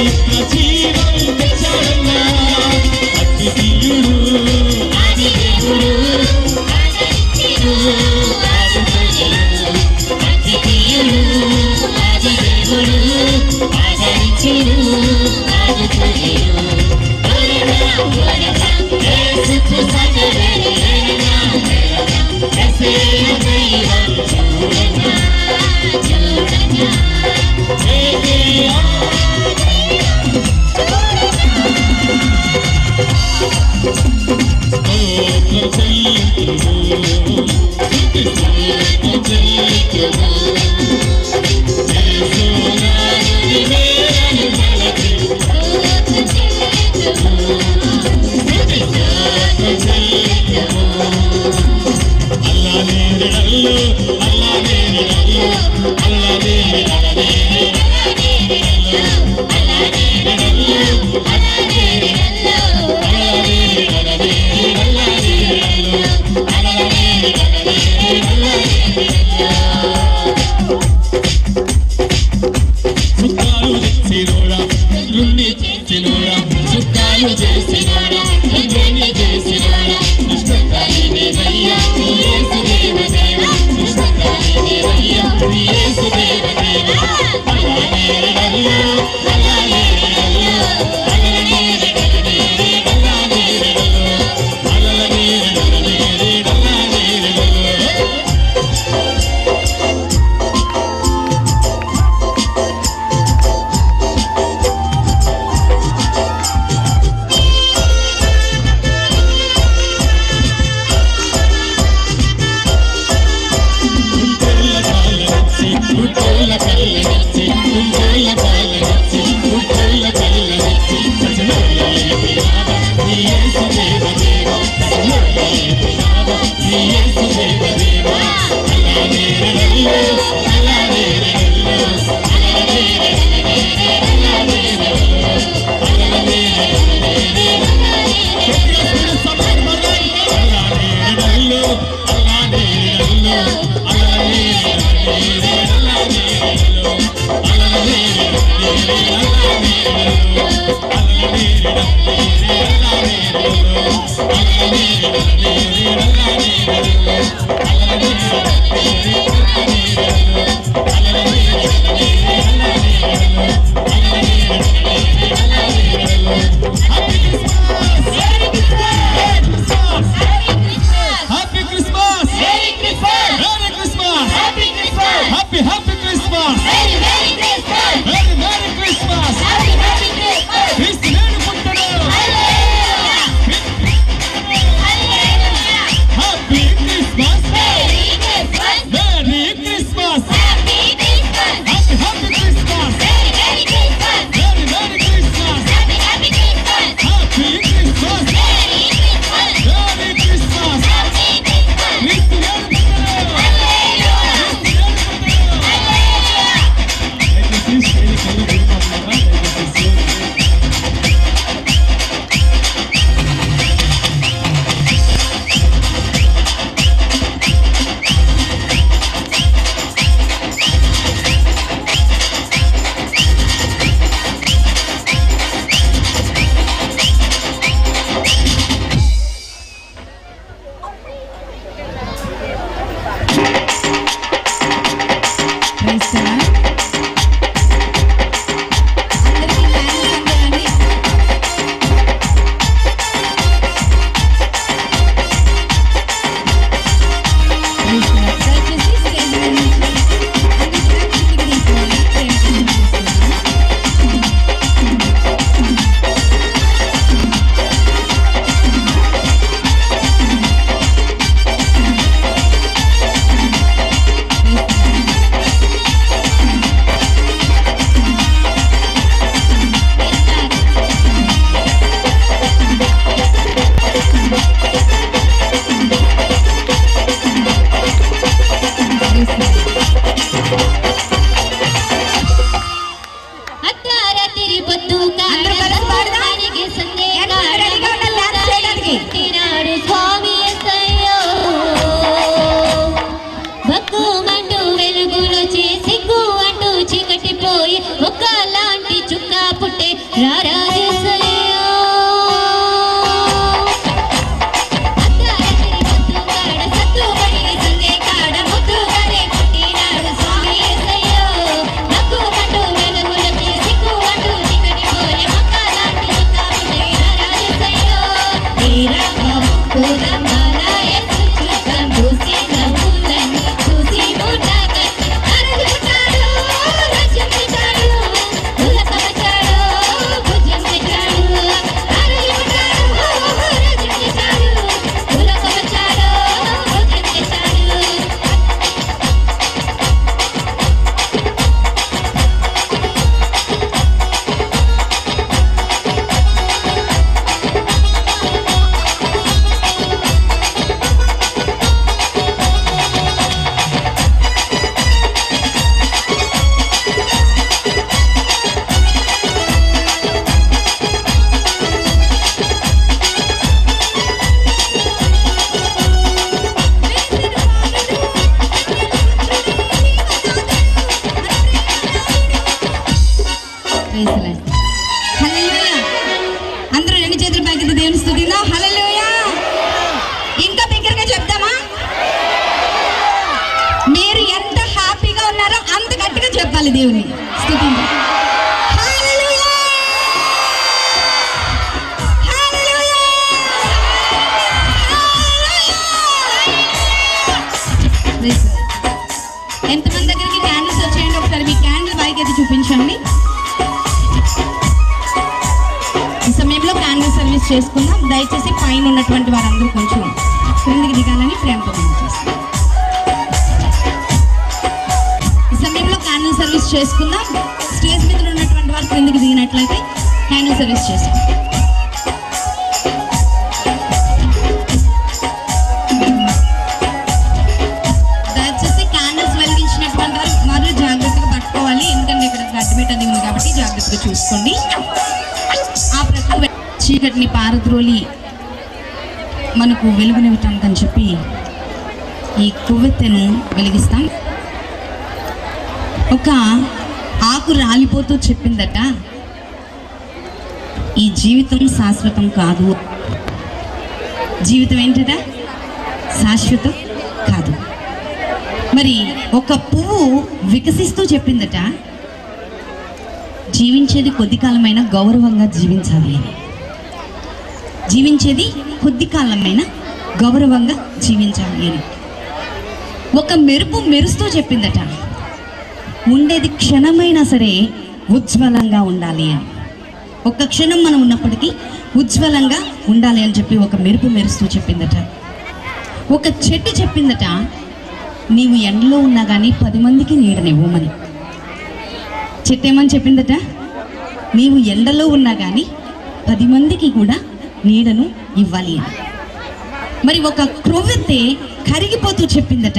నిత్య జీవం తెచ్చాడన్నా అద్వితీయుడు ఆది దేవుడు ఆదరించెను అద్వితీయుడు ఆది దేవుడు ఆదరించెను యేసుకు సకలరి యేసయ్య దైవం చూడనా చూడనా ఒకలాంటి చుక్క పుట్టే రారా యేసయ్యా అందరూ రెండు చేతులు పైకి దేవుని స్తుతిలో హల్లెలూయా. ఇంకా బిగ్గరగా చెప్తామా? మీరు ఎంత హ్యాపీగా ఉన్నారో అంత గట్టిగా చెప్పాలి దేవుని స్తుతిలో. ఎంతమంది దగ్గరికి క్యాండిల్స్ వచ్చేయండి, ఒకసారి మీ క్యాండిల్ పైకి అయితే చూపించండి. ఈ సమయంలో క్యాండిల్ సర్వీస్ చేసుకుందాం. దయచేసి పైన ఉన్నటువంటి వారందరూ కొంచెం క్రిందికి దిగాలని ప్రేమతో చేస్తాం. ఈ సమయంలో క్యాండిల్ సర్వీస్ చేసుకుందాం. స్టేజ్ మీద ఉన్నటువంటి వారు క్రిందికి దిగినట్లయితే క్యాండిల్ సర్వీస్ చేసుకుందాం. దయచేసి క్యాండిల్స్ వెలిగించినటువంటి వారు జాగ్రత్తగా పట్టుకోవాలి, ఎందుకంటే ఇక్కడ గడ్డిబిట్ట అది ఉంది కాబట్టి జాగ్రత్తగా చూసుకోండి. ఆ ప్రకారం చీకటిని పారద్రోలి మనకు వెలుగునివ్వటానికి అని చెప్పి ఈ కొవ్వెత్తెను వెలిగిస్తాం. ఒక ఆకు రాలిపోతూ చెప్పిందట, ఈ జీవితం శాశ్వతం కాదు. జీవితం ఏంటట? శాశ్వతం కాదు. మరి ఒక పువ్వు వికసిస్తూ చెప్పిందట, జీవించేది కొద్ది కాలమైనా గౌరవంగా జీవించాలి అని. జీవించేది కొద్ది కాలమైనా గౌరవంగా జీవించాలి అని. ఒక మెరుపు మెరుస్తూ చెప్పిందట, ఉండేది క్షణమైనా సరే ఉజ్వలంగా ఉండాలి అని. ఒక్క క్షణం మనం ఉన్నప్పటికీ ఉజ్వలంగా ఉండాలి అని చెప్పి ఒక మెరుపు మెరుస్తూ చెప్పిందట. ఒక చెట్టు చెప్పిందట, నీవు ఎండలో ఉన్నా కానీ 10 మందికి నీడనివ్వమని. చెట్టు ఏమని చెప్పిందట? నీవు ఎండలో ఉన్నా కానీ 10 మందికి కూడా నీడను ఇవ్వాలి అని. మరి ఒక క్రొవ్వెత్తే కరిగిపోతూ చెప్పిందట,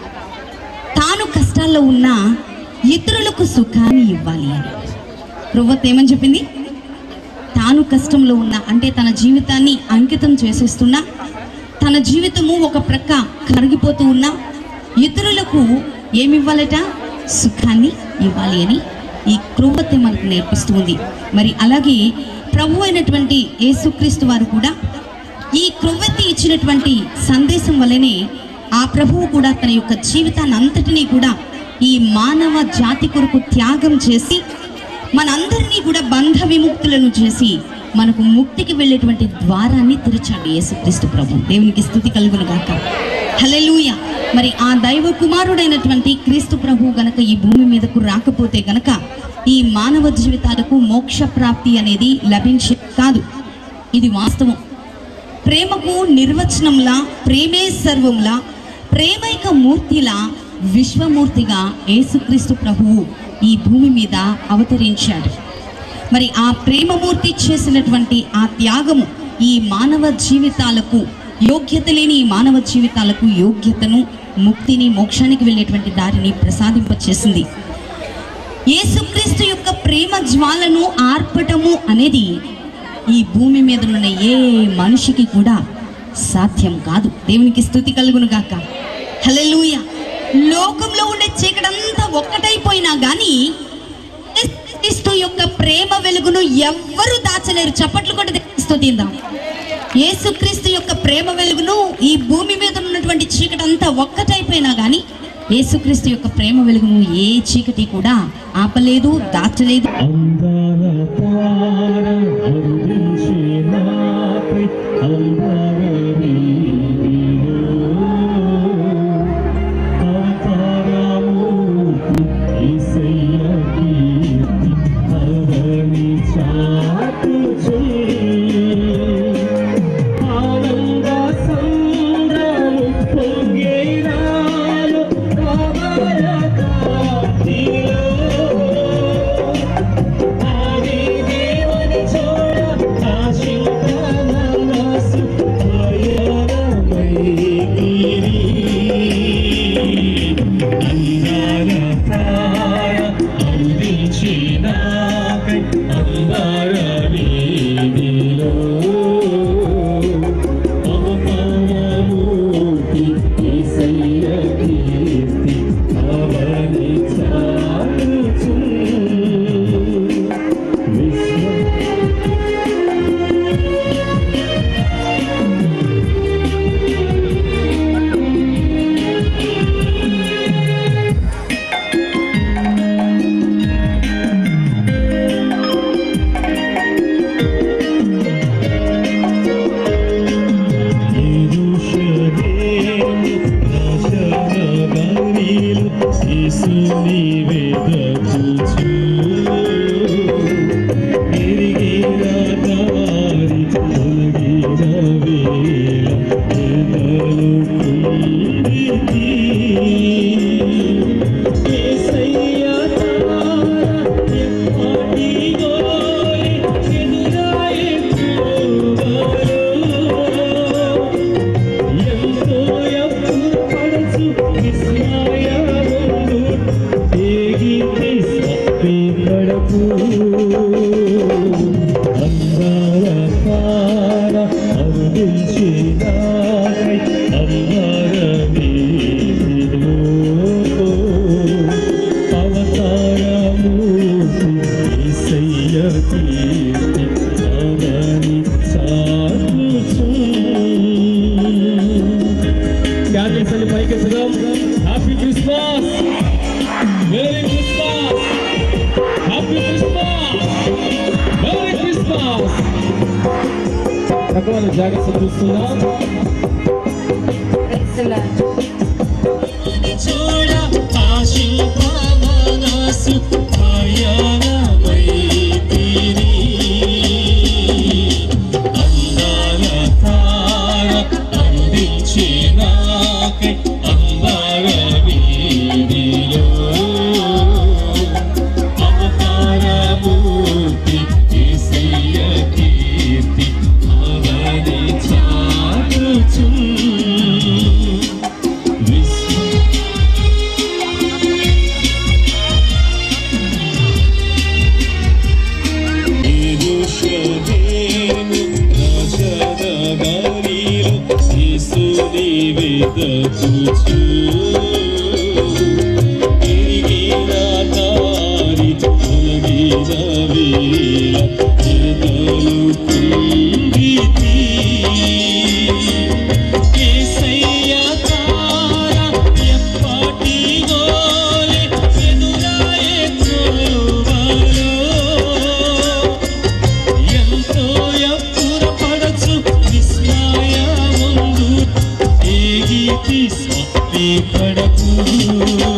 తాను కష్టాల్లో ఉన్న ఇతరులకు సుఖాన్ని ఇవ్వాలి అని. క్రొవ్వెత్తే ఏమని చెప్పింది? తాను కష్టంలో ఉన్న, అంటే తన జీవితాన్ని అంకితం చేసేస్తున్నా, తన జీవితము ఒక ప్రక్క కరిగిపోతూ ఉన్నా ఇతరులకు ఏమివ్వాలట? సుఖాన్ని ఇవ్వాలి అని ఈ క్రొవ్వెత్తే మనకు నేర్పిస్తుంది. మరి అలాగే ప్రభు అయినటువంటి యేసుక్రీస్తు వారు కూడా ఈ క్రొవ్వెత్తి ఇచ్చినటువంటి సందేశం వల్లనే ఆ ప్రభువు కూడా తన యొక్క జీవితాన్ని అంతటినీ కూడా ఈ మానవ జాతి కొరకు త్యాగం చేసి మనందరినీ కూడా బంధ విముక్తులను చేసి మనకు ముక్తికి వెళ్ళేటువంటి ద్వారాన్ని తెరిచాడు యేసుక్రీస్తు ప్రభు. దేవునికి స్తుతి కలుగును గాక. హల్లెలూయా. మరి ఆ దైవ కుమారుడైనటువంటి క్రీస్తు ప్రభు గనక ఈ భూమి మీదకు రాకపోతే గనక ఈ మానవ జీవితాలకు మోక్ష ప్రాప్తి అనేది లభించే కాదు. ఇది వాస్తవం. ప్రేమకు నిర్వచనంలా, ప్రేమే సర్వంలా, ప్రేమైక మూర్తిలా, విశ్వమూర్తిగా యేసుక్రీస్తు ప్రభువు ఈ భూమి మీద అవతరించాడు. మరి ఆ ప్రేమమూర్తి చేసినటువంటి ఆ త్యాగము ఈ మానవ జీవితాలకు, యోగ్యత లేని ఈ మానవ జీవితాలకు యోగ్యతను, ముక్తిని, మోక్షానికి వెళ్ళేటువంటి దారిని ప్రసాదింపచేసింది. యేసుక్రీస్తు యొక్క ప్రేమ జ్వాలను ఆర్పటము అనేది ఈ భూమి మీద ఉన్న ఏ మనిషికి కూడా సాధ్యం కాదు. దేవునికి స్తుతి కలుగును గాక. హల్లెలూయా. లోకంలో ఉండే చీకటంతా ఒక్కటైపోయినా కానీ క్రీస్తు యొక్క ప్రేమ వెలుగును ఎవ్వరూ దాచలేరు. చప్పట్లు కూడా స్తుతిద్దాం. యేసుక్రీస్తు యొక్క ప్రేమ వెలుగును ఈ భూమి మీద ఉన్నటువంటి చీకటి అంతా ఒక్కటైపోయినా కానీ యేసుక్రీస్తు యొక్క ప్రేమ వెలుగును ఏ చీకటి కూడా ఆపలేదు, దాచలేదు. Happy Christmas! Merry Christmas! Happy Christmas! Merry Christmas! Rakaman jagat sedusunam. Choda aashika manasu ayana maitiri andala tara andinchinakai ambara vidilo avtara murti isaya kirti avani chaatuchu Padaku